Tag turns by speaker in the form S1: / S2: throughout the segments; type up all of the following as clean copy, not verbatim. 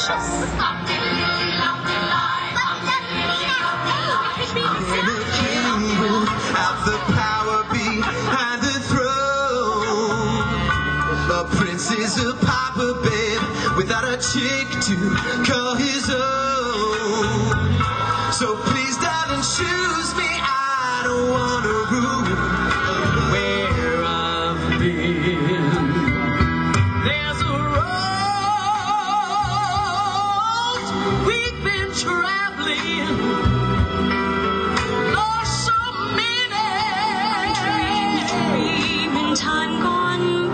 S1: Have the power behind the throne. A prince is a pauper, babe, without a chick to call his own. So please, darling, choose me. I don't wanna rule where I've been. There's a road we've been traveling.
S2: Time gone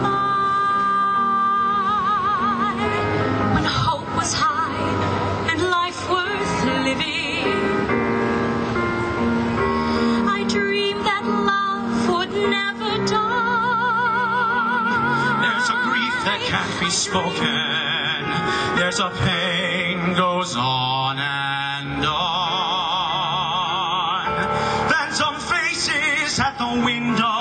S2: by, when hope was high and life worth living. I dreamed that love would never die.
S3: There's a grief that can't be spoken. There's a pain goes on and on. Phantom faces at the window.